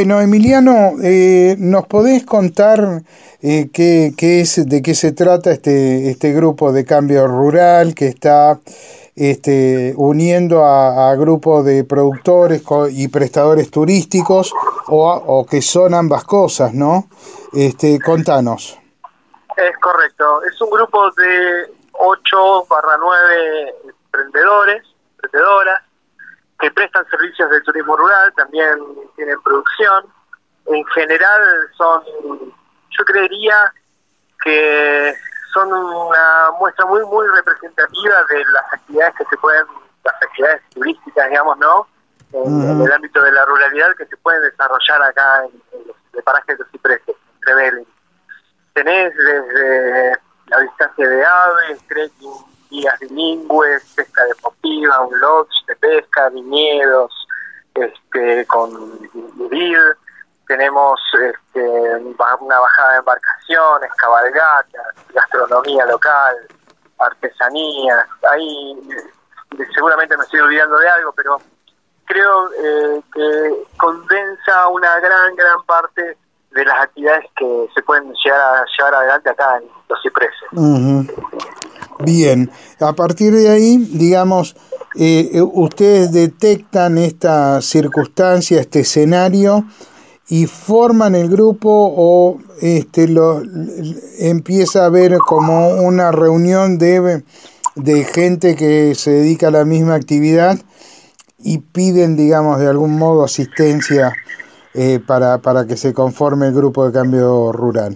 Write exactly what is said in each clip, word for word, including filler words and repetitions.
Bueno, Emiliano, eh, ¿nos podés contar eh, qué, qué es, de qué se trata este, este grupo de cambio rural que está este, uniendo a, a grupos de productores y prestadores turísticos o, o que son ambas cosas, ¿no? Este, contanos. Es correcto, es un grupo de ocho barra nueve emprendedores, emprendedoras, que prestan servicios de turismo rural, también tienen producción. En general son, yo creería que son una muestra muy muy representativa de las actividades que se pueden, las actividades turísticas, digamos, ¿no? En, uh-huh. en el ámbito de la ruralidad que se pueden desarrollar acá en, en los de parajes de los cipreses, en Trevelin. Tenés desde la distancia de aves, trekking, guías bilingües, pesca deportiva, un lodge de pesca, viñedos, este, con grill, tenemos este, una bajada de embarcaciones, cabalgatas, gastronomía local, artesanías. Ahí seguramente me estoy olvidando de algo, pero creo eh, que condensa una gran, gran parte de las actividades que se pueden llegar a llevar adelante acá en Los Cipreses. Uh-huh. Bien, a partir de ahí, digamos, eh, ustedes detectan esta circunstancia, este escenario, y forman el grupo o este lo empieza a haber como una reunión de, de gente que se dedica a la misma actividad y piden, digamos, de algún modo asistencia eh, para, para que se conforme el grupo de cambio rural.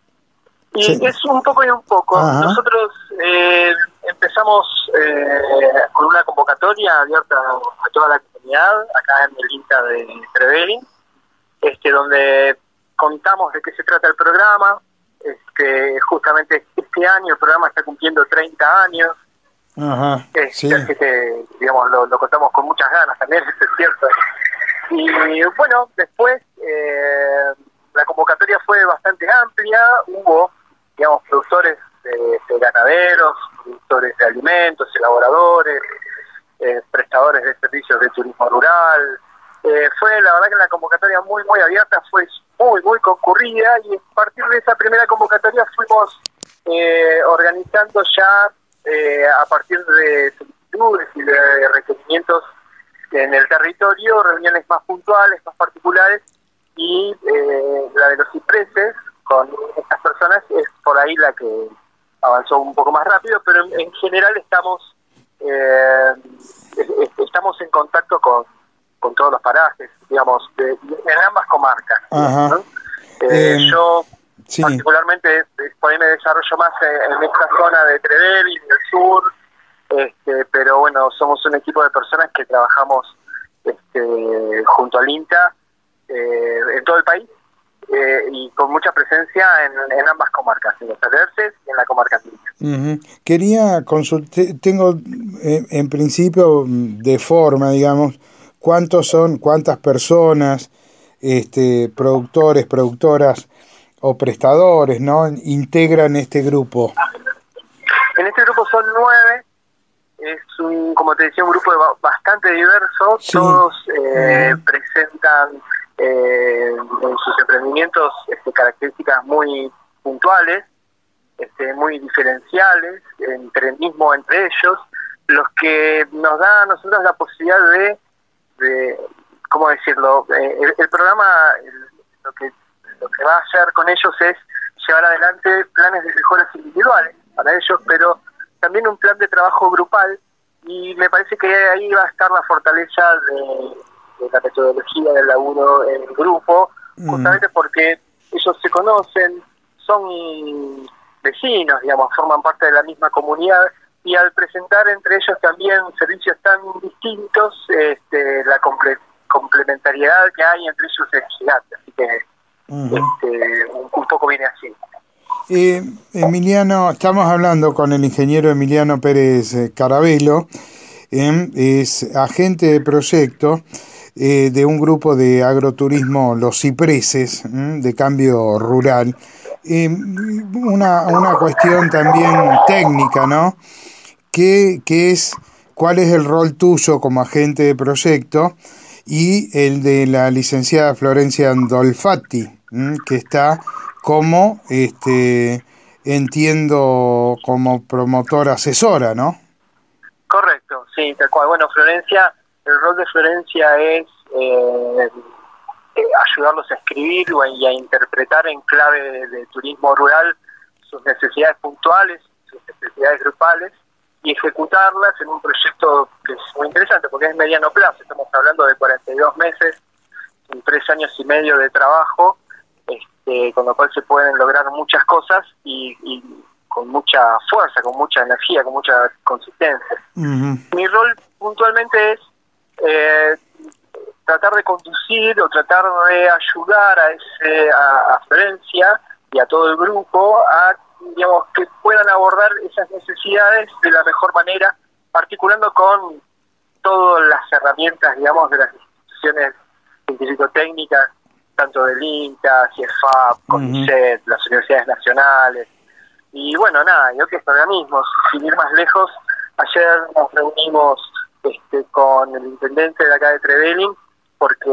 Y sí. Es un poco y un poco. Ajá. Nosotros eh, empezamos eh, con una convocatoria abierta a toda la comunidad, acá en el INTA de Trevelin, este, donde contamos de qué se trata el programa. Este, justamente este año el programa está cumpliendo treinta años. Ajá, este, sí. Así que, digamos, lo, lo contamos con muchas ganas también, es cierto. Y bueno, después eh, la convocatoria fue bastante amplia, hubo, digamos, productores de, de ganaderos, productores de alimentos, elaboradores, eh, prestadores de servicios de turismo rural. Eh, fue, la verdad que la convocatoria muy, muy abierta, fue muy, muy concurrida, y a partir de esa primera convocatoria fuimos eh, organizando ya, eh, a partir de solicitudes y de requerimientos en el territorio, reuniones más puntuales, más particulares, y eh, la de Los Cipreses con estas personas es por ahí la que avanzó un poco más rápido, pero en, en general estamos eh, estamos en contacto con, con todos los parajes, digamos, de, en ambas comarcas. ¿No? Eh, eh, yo sí. particularmente por ahí me desarrollo más en, en esta zona de Trevelin, del sur, este, pero bueno, somos un equipo de personas que trabajamos este, junto al INTA eh, en todo el país. Eh, y con mucha presencia en, en ambas comarcas, en los Alerces y en la comarca andina. Uh-huh. Quería consultar, tengo eh, en principio de forma, digamos, cuántos son, cuántas personas, este, productores, productoras o prestadores, ¿no?, integran este grupo. En este grupo son nueve, es un, como te decía, un grupo bastante diverso, sí. Todos eh, uh-huh. presentan Eh, en sus emprendimientos este, características muy puntuales, este, muy diferenciales, entre mismo entre ellos, los que nos da a nosotros la posibilidad de, de ¿cómo decirlo? Eh, el, el programa el, lo que lo que va a hacer con ellos es llevar adelante planes de mejoras individuales para ellos, pero también un plan de trabajo grupal, y me parece que ahí va a estar la fortaleza de de la metodología del laburo en grupo, justamente mm. porque ellos se conocen, son vecinos, digamos, forman parte de la misma comunidad, y al presentar entre ellos también servicios tan distintos, este, la comple- complementariedad que hay entre ellos es gigante, así que mm. este, un, un poco viene así. Eh, Emiliano, estamos hablando con el ingeniero Emiliano Pérez Carabello, eh, es agente de proyecto Eh, de un grupo de agroturismo, Los Cipreses, ¿eh? de cambio rural. Eh, una, una cuestión también técnica, ¿no? ¿Qué, qué es, cuál es el rol tuyo como agente de proyecto y el de la licenciada Florencia Andolfati, ¿m? que está como, este, entiendo, como promotora asesora, ¿no? Correcto, sí, tal cual. Bueno, Florencia, el rol de Florencia es eh, eh, ayudarlos a escribir y a interpretar en clave de, de turismo rural sus necesidades puntuales, sus necesidades grupales, y ejecutarlas en un proyecto que es muy interesante porque es mediano plazo. Estamos hablando de cuarenta y dos meses, en tres años y medio de trabajo, este, con lo cual se pueden lograr muchas cosas y, y con mucha fuerza, con mucha energía, con mucha consistencia. Uh-huh. Mi rol puntualmente es eh, tratar de conducir o tratar de ayudar a, ese, a, a Florencia y a todo el grupo a, digamos, que puedan abordar esas necesidades de la mejor manera, articulando con todas las herramientas, digamos, de las instituciones científico-técnicas, tanto del INTA, CIEFAP, CONICET, uh-huh. las universidades nacionales, y bueno, nada, y otros organismos. Sin ir más lejos, ayer nos reunimos este, con el intendente de acá de Trevelin, porque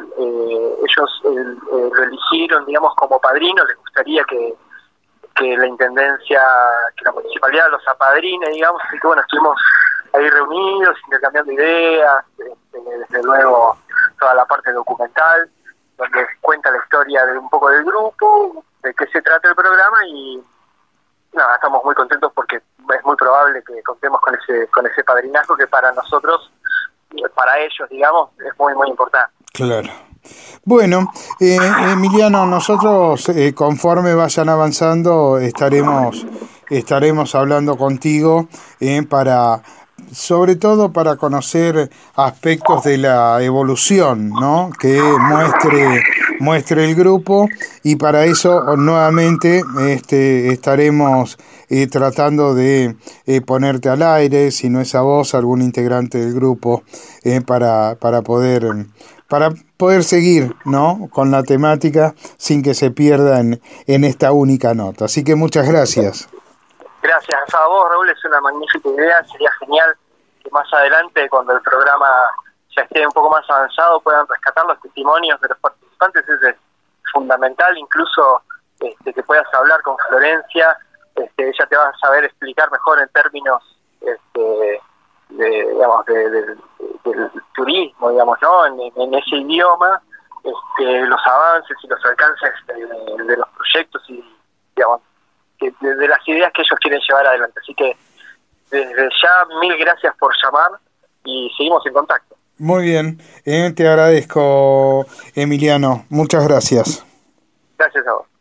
eh, ellos eh, lo eligieron, digamos, como padrino. Les gustaría que, que la intendencia, que la municipalidad los apadrine, digamos. Así que bueno, estuvimos ahí reunidos, intercambiando ideas, este, desde luego toda la parte documental, donde cuenta la historia de un poco del grupo, de qué se trata el programa, y nada, estamos muy contentos porque es muy probable que contemos con ese con ese padrinazgo que para nosotros, para ellos, digamos, es muy, muy importante. Claro. Bueno, eh, Emiliano, nosotros eh, conforme vayan avanzando estaremos estaremos hablando contigo eh, para, sobre todo para conocer aspectos de la evolución, ¿no? Que muestre muestre el grupo, y para eso nuevamente este estaremos eh, tratando de eh, ponerte al aire, si no es a vos, algún integrante del grupo, eh, para para poder para poder seguir, ¿no?, con la temática sin que se pierda en, en esta única nota. Así que muchas gracias. Gracias a vos, Raúl, es una magnífica idea. Sería genial que más adelante, cuando el programa ya esté un poco más avanzado, puedan rescatar los testimonios de los participantes. Eso es fundamental, incluso este, que puedas hablar con Florencia. Este, ella te va a saber explicar mejor en términos este, de, digamos, de, de, de, del turismo, digamos, ¿no? En, en ese idioma, este, los avances y los alcances de, de los proyectos y, digamos, de, de las ideas que ellos quieren llevar adelante. Así que desde ya, mil gracias por llamar y seguimos en contacto. Muy bien, eh, te agradezco, Emiliano. Muchas gracias. Gracias a vos.